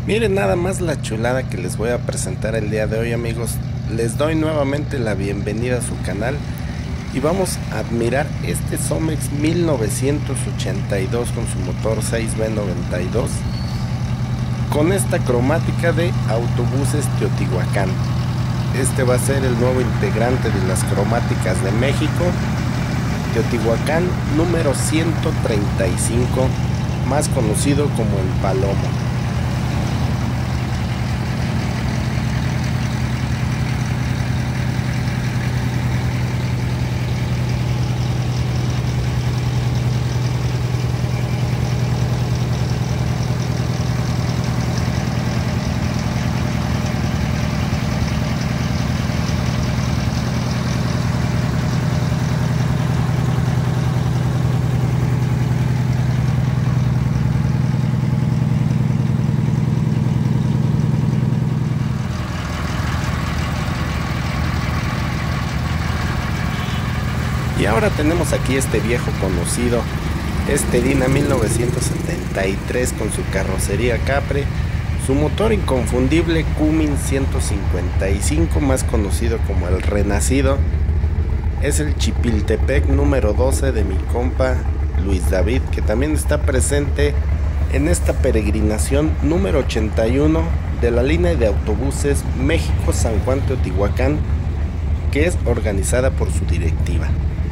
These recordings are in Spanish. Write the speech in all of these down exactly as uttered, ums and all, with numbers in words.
Miren nada más la chulada que les voy a presentar el día de hoy, amigos. Les doy nuevamente la bienvenida a su canal y vamos a admirar este Somex mil novecientos ochenta y dos con su motor seis B noventa y dos con esta cromática de Autobuses Teotihuacán. Este va a ser el nuevo integrante de las cromáticas de México, Teotihuacán número ciento treinta y cinco, más conocido como el Palomo. Y ahora tenemos aquí este viejo conocido, este Dyna mil novecientos setenta y tres con su carrocería Capre, su motor inconfundible Cummins ciento cincuenta y cinco, más conocido como el Renacido. Es el Chipiltepec número doce de mi compa Luis David, que también está presente en esta peregrinación número ochenta y uno de la línea de autobuses México-San Juan Teotihuacán, que es organizada por su directiva.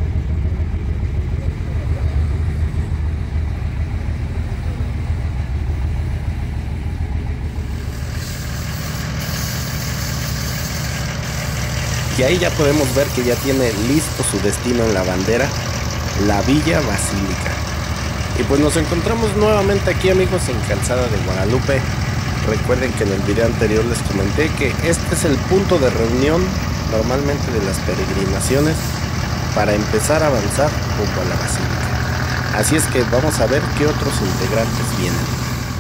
Y ahí ya podemos ver que ya tiene listo su destino en la bandera, la Villa Basílica. Y pues nos encontramos nuevamente aquí, amigos, en Calzada de Guadalupe. Recuerden que en el video anterior les comenté que este es el punto de reunión normalmente de las peregrinaciones para empezar a avanzar rumbo a la Basílica. Así es que vamos a ver qué otros integrantes vienen.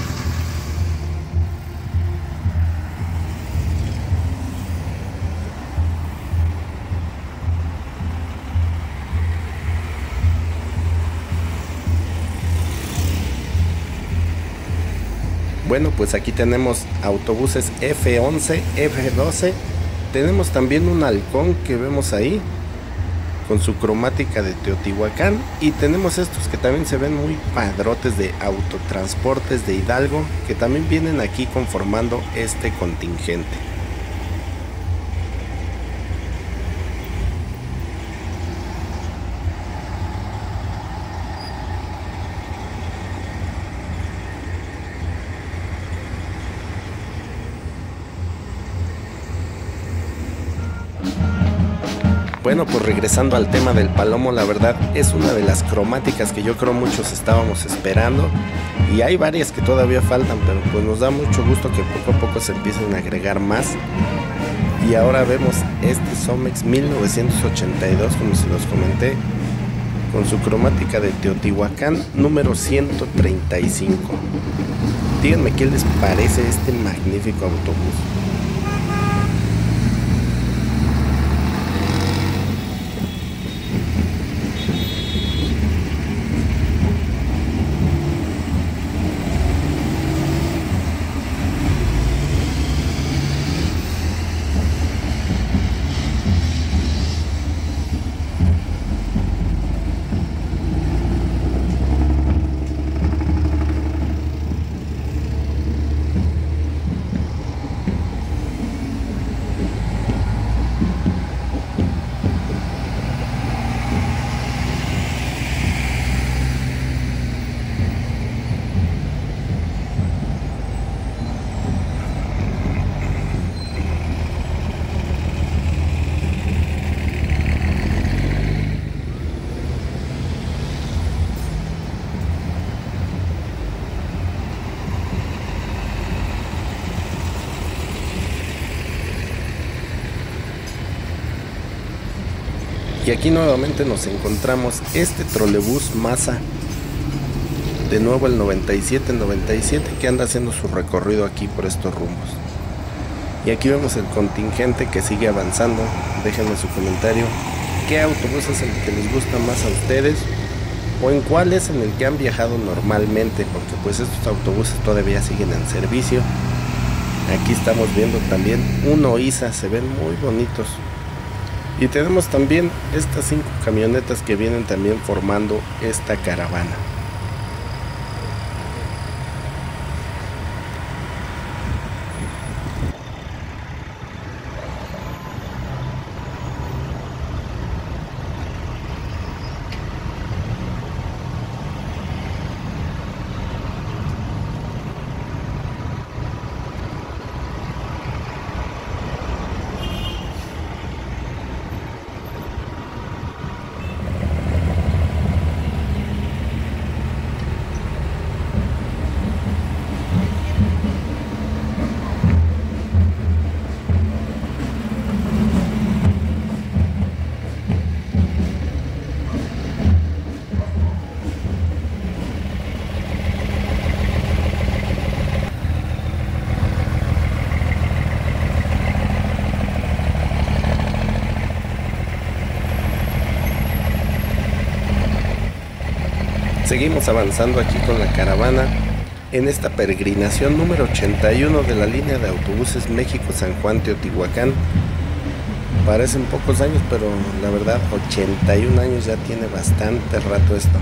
Bueno, pues aquí tenemos autobuses F once, F doce, tenemos también un halcón que vemos ahí con su cromática de Teotihuacán, y tenemos estos que también se ven muy padrotes de Autotransportes de Hidalgo, que también vienen aquí conformando este contingente. Bueno, pues regresando al tema del Palomo, la verdad es una de las cromáticas que yo creo muchos estábamos esperando, y hay varias que todavía faltan, pero pues nos da mucho gusto que poco a poco se empiecen a agregar más. Y ahora vemos este Somex mil novecientos ochenta y dos, como se los comenté, con su cromática de Teotihuacán número ciento treinta y cinco. Díganme qué les parece este magnífico autobús. Y aquí nuevamente nos encontramos este trolebús Masa, de nuevo el noventa y siete noventa y siete, que anda haciendo su recorrido aquí por estos rumbos. Y aquí vemos el contingente que sigue avanzando. Déjenme su comentario, qué autobús es el que les gusta más a ustedes, o en cuál es en el que han viajado normalmente, porque pues estos autobuses todavía siguen en servicio Aquí estamos viendo también un Oiza, se ven muy bonitos. Y tenemos también estas cinco camionetas que vienen también formando esta caravana. Seguimos avanzando aquí con la caravana en esta peregrinación número ochenta y uno de la línea de autobuses México-San Juan-Teotihuacán. Parecen pocos años, pero la verdad ochenta y un años ya tiene bastante rato esto.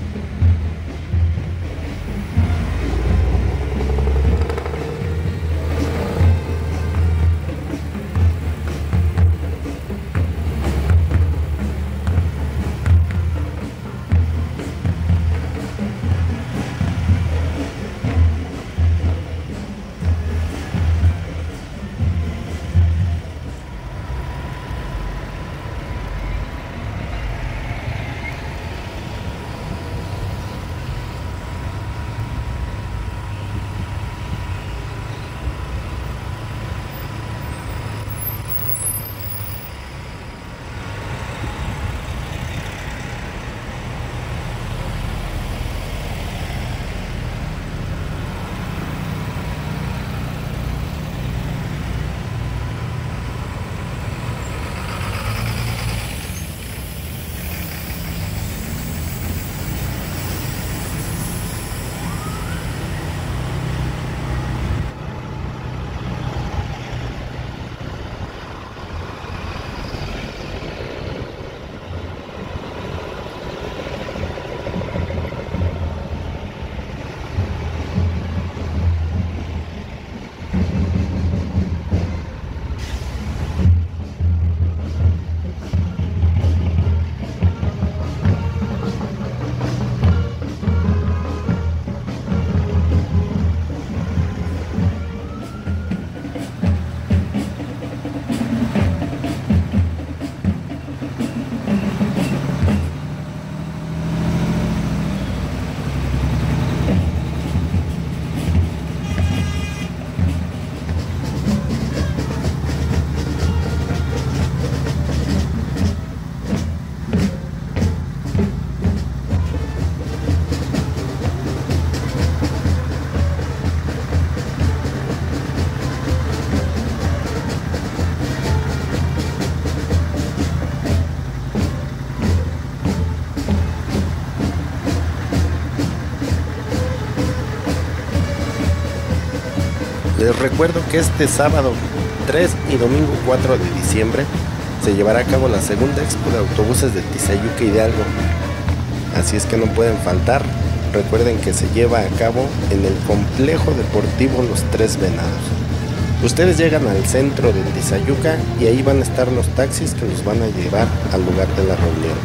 Les recuerdo que este sábado tres y domingo cuatro de diciembre se llevará a cabo la segunda expo de autobuses de Tizayuca Hidalgo. Así es que no pueden faltar. Recuerden que se lleva a cabo en el complejo deportivo Los Tres Venados. Ustedes llegan al centro de Tizayuca y ahí van a estar los taxis que los van a llevar al lugar de la reunión.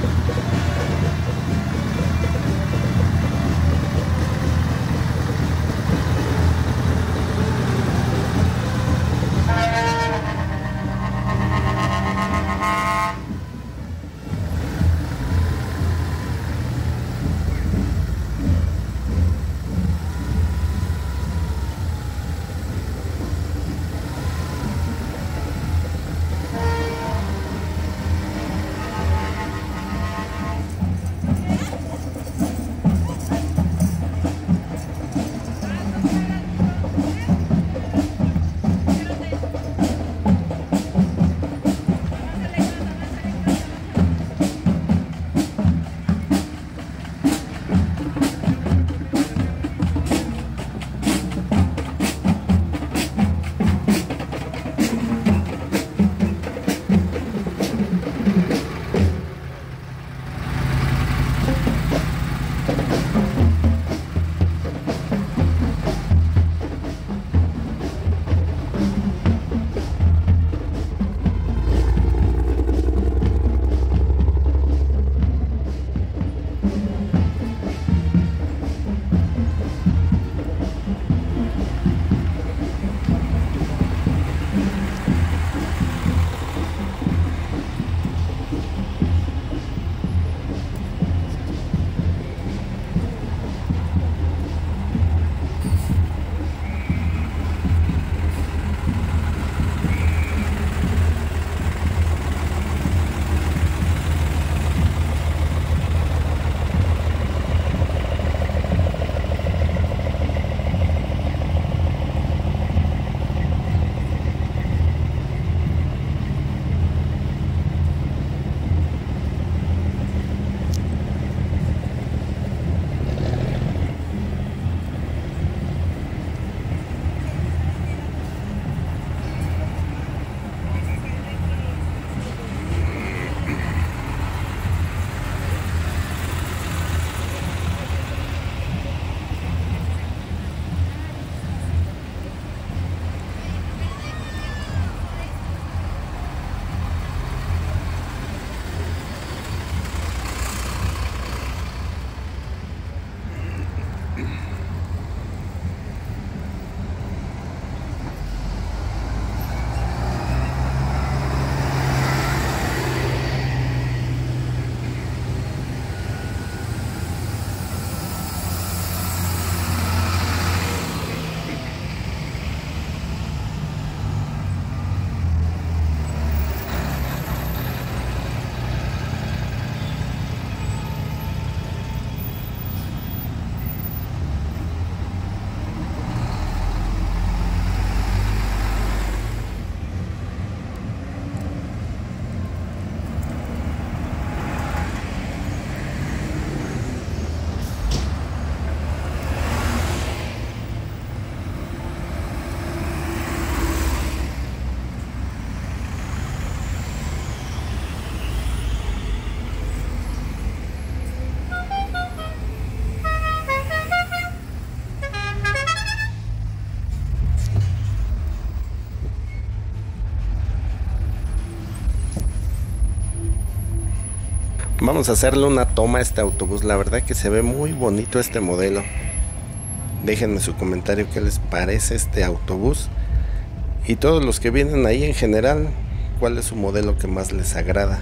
Vamos a hacerle una toma a este autobús. La verdad que se ve muy bonito este modelo. Déjenme su comentario qué les parece este autobús. Y todos los que vienen ahí en general, cuál es su modelo que más les agrada.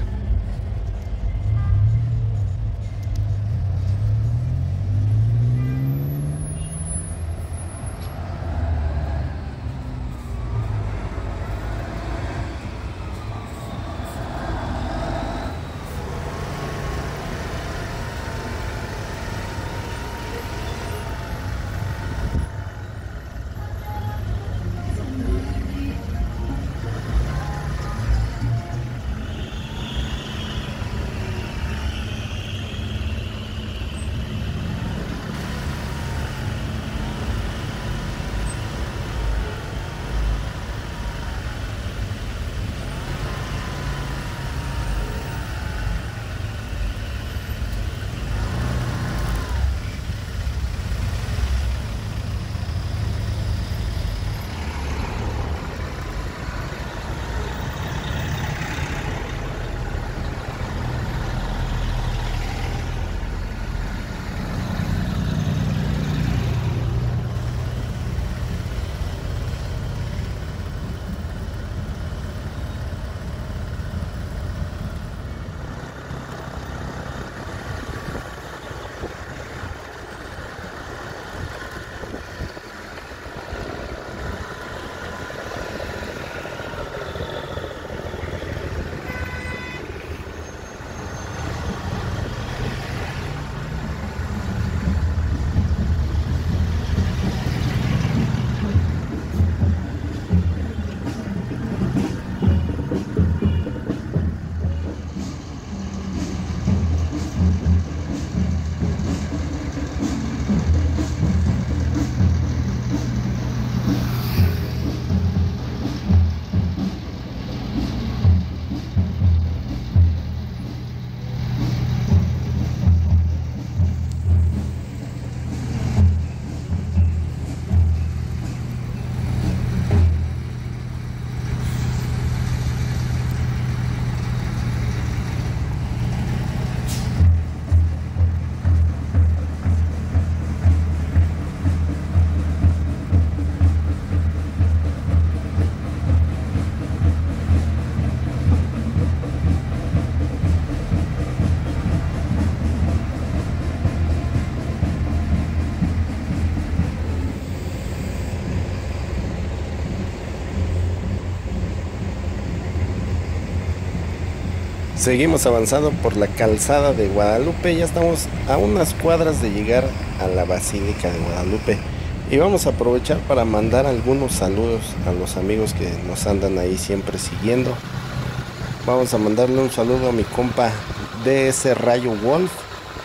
Seguimos avanzando por la calzada de Guadalupe. Ya estamos a unas cuadras de llegar a la Basílica de Guadalupe. Y vamos a aprovechar para mandar algunos saludos a los amigos que nos andan ahí siempre siguiendo. Vamos a mandarle un saludo a mi compa D S Rayo Wolf,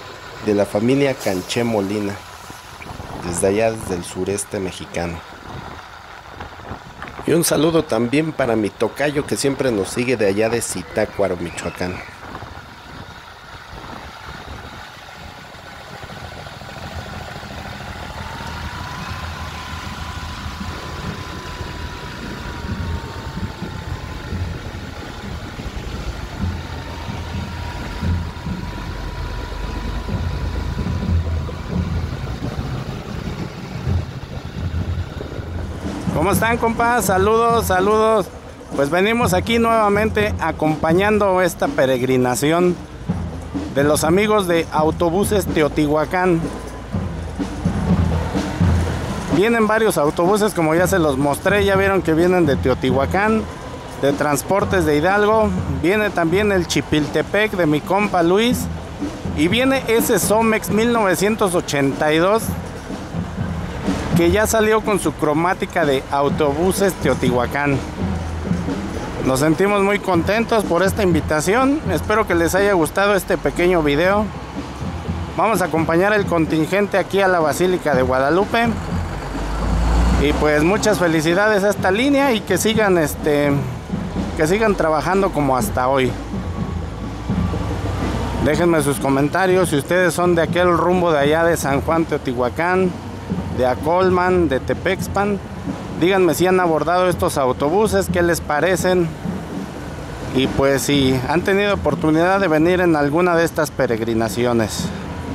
de la familia Canché Molina, desde allá, desde el sureste mexicano. Y un saludo también para mi tocayo que siempre nos sigue de allá de Zitácuaro, Michoacán. ¿Cómo están, compas? Saludos, saludos. Pues venimos aquí nuevamente acompañando esta peregrinación de los amigos de Autobuses Teotihuacán. Vienen varios autobuses, como ya se los mostré. Ya vieron que vienen de Teotihuacán, de Transportes de Hidalgo. Viene también el Chipiltepec de mi compa Luis. Y viene ese Somex mil novecientos ochenta y dos, que ya salió con su cromática de Autobuses Teotihuacán. Nos sentimos muy contentos por esta invitación. Espero que les haya gustado este pequeño video. Vamos a acompañar el contingente aquí a la Basílica de Guadalupe. Y pues muchas felicidades a esta línea y que sigan este que sigan trabajando como hasta hoy. Déjenme sus comentarios si ustedes son de aquel rumbo de allá de San Juan Teotihuacán, de Acolman, de Tepexpan. Díganme si han abordado estos autobuses, qué les parecen. Y pues si han tenido oportunidad de venir en alguna de estas peregrinaciones.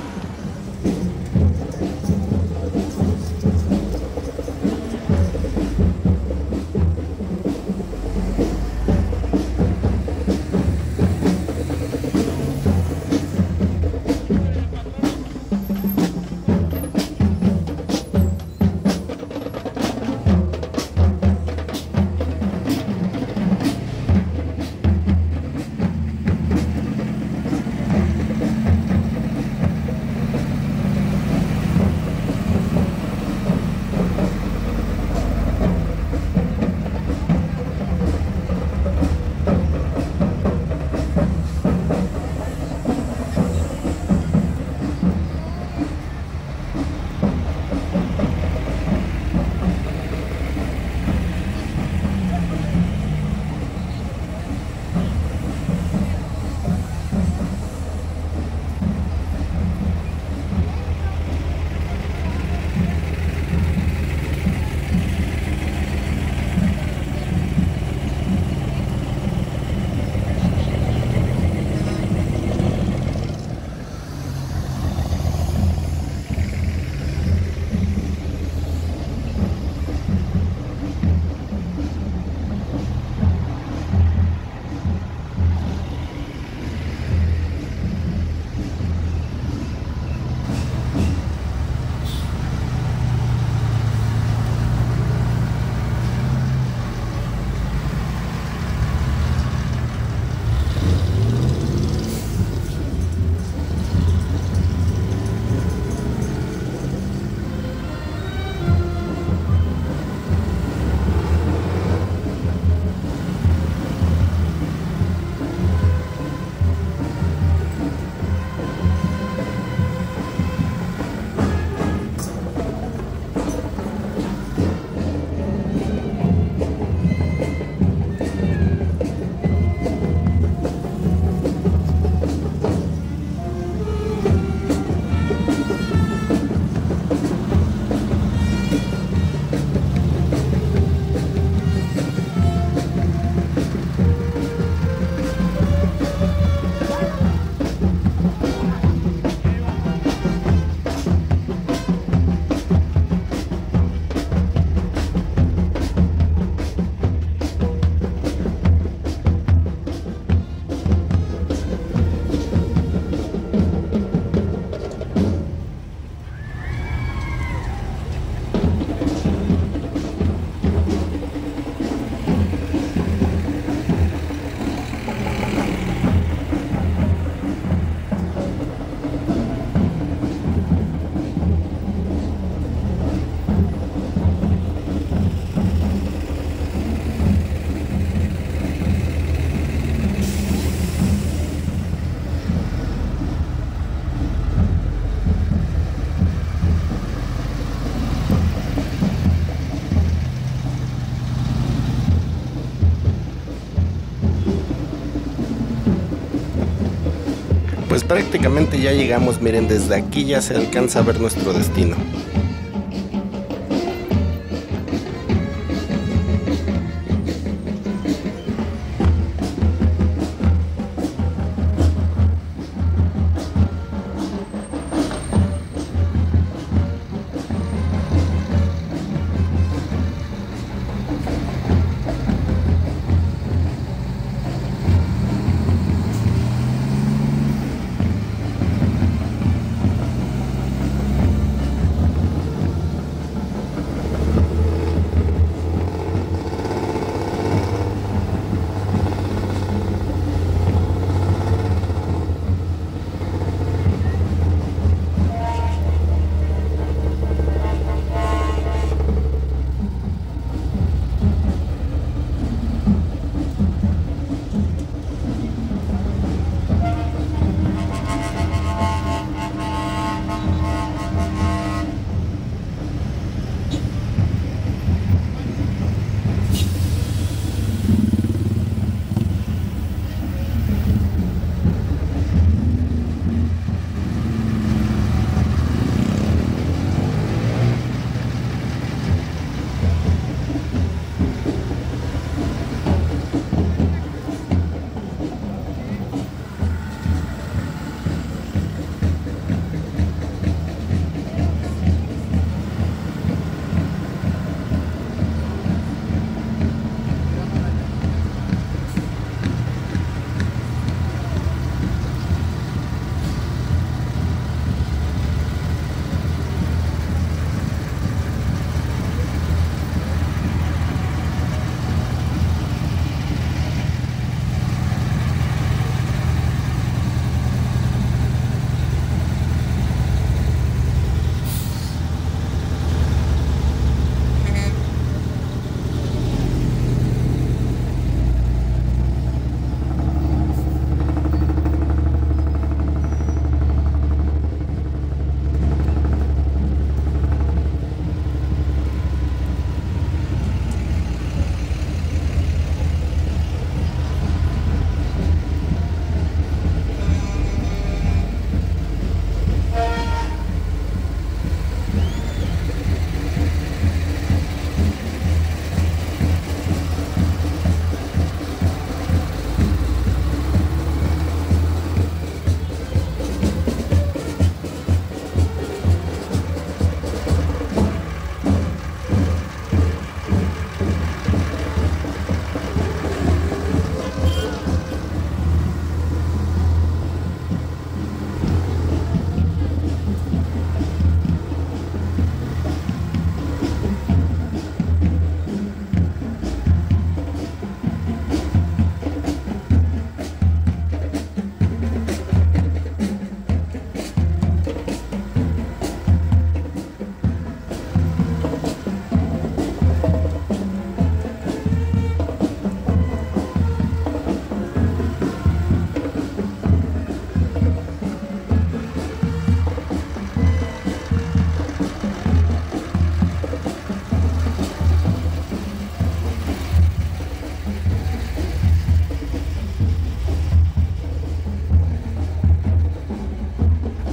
Pues prácticamente ya llegamos, miren, desde aquí ya se alcanza a ver nuestro destino.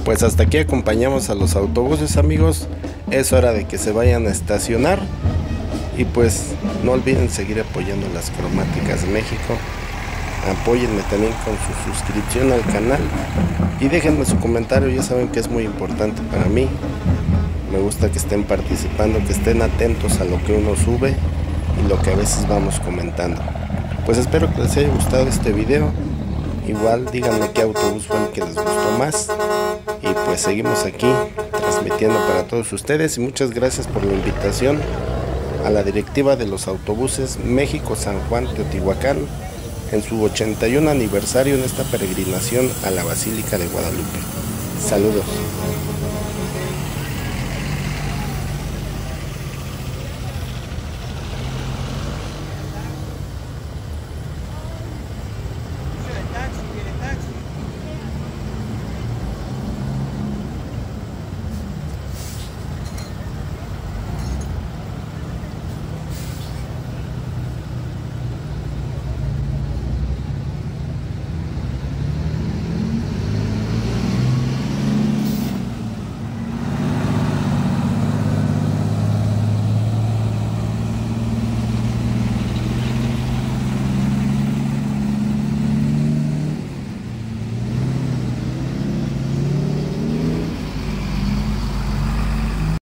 Pues hasta aquí acompañamos a los autobuses, amigos. Es hora de que se vayan a estacionar. Y pues no olviden seguir apoyando las Cromáticas México. Apóyenme también con su suscripción al canal. Y déjenme su comentario, ya saben que es muy importante para mí. Me gusta que estén participando, que estén atentos a lo que uno sube y lo que a veces vamos comentando. Pues espero que les haya gustado este video. Igual díganme qué autobús fue el que les gustó más. Y pues seguimos aquí transmitiendo para todos ustedes. Y muchas gracias por la invitación a la directiva de los autobuses México San Juan Teotihuacán en su ochenta y uno aniversario en esta peregrinación a la Basílica de Guadalupe. Saludos.